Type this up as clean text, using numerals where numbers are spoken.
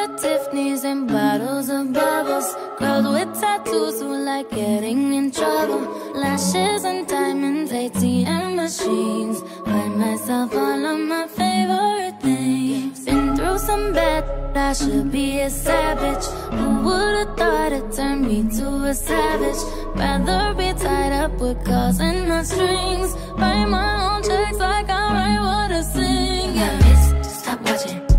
at Tiffany's and bottles of bubbles. Girls with tattoos who like getting in trouble. Lashes and diamonds, ATM machines. Buy myself all of my favorite things. Been through some bad, I should be a savage. Who would've thought it turned me to a savage? Rather be tied up with calls and not strings. Write my own checks like I write what I sing. Yeah, miss, stop watching.